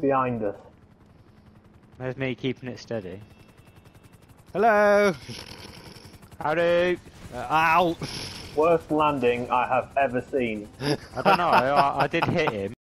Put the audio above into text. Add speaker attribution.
Speaker 1: behind us.
Speaker 2: There's me keeping it steady.
Speaker 3: Hello!
Speaker 2: Howdy!
Speaker 3: Ow!
Speaker 1: Worst landing I have ever seen.
Speaker 2: I don't know, I did hit him.